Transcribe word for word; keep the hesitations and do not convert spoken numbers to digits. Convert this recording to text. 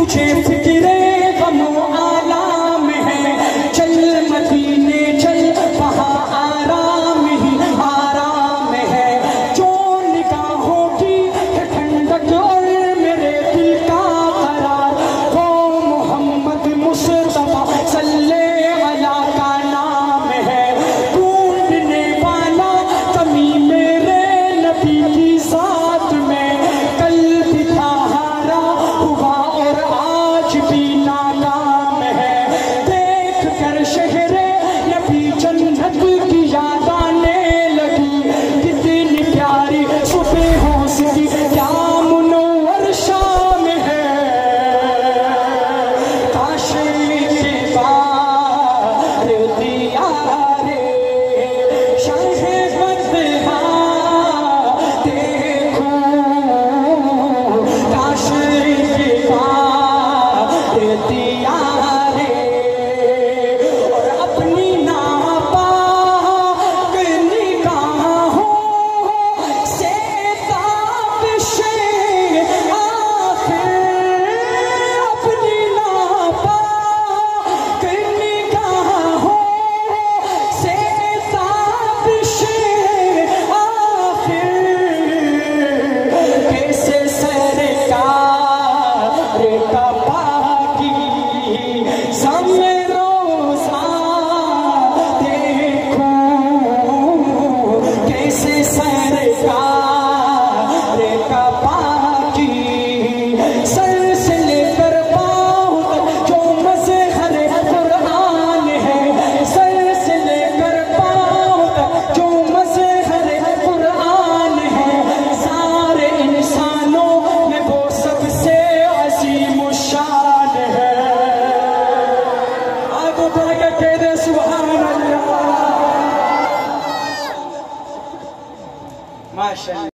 तुझे फिक्रे गमो आलाम है, चल मदीने चल वहाँ आराम ही आराम है। जो निगाहों की ठंडक और मेरे दिल का करार, वो मोहम्मद मुस्तफा सल्लल्लाहु अलैहि का नाम है। ढूंढने वाला कमी मेरे नबी की साथ में, कल भी था हारा हुआ और आज भी नाकाम है। देख कर शहरे नबी जन्नत की याद आने लगी, कितनी प्यारी सुबहों से क्या मुनव्वर शाम है। काश के बार दिया रे शाहे बदहा देखूं, काश के बार दिया रे और अपनी नापाक निगाहों से ताबिशे आखिर, अपनी नापाक निगाहों से ताबिशे आखिर, कैसे सरकार का बाकी सामने रोज़ा देखूं, कैसे सरकार का बाकी सर से लेकर पाँव तक जो मज़हर कुरान है, सर से लेकर पाँव तक जो मज़हर कुरान है। सारे इंसानों में वो सबसे अज़ीम शान है। आगे बढ़ के कह दे सुभान अल्लाह। माशाअल्लाह।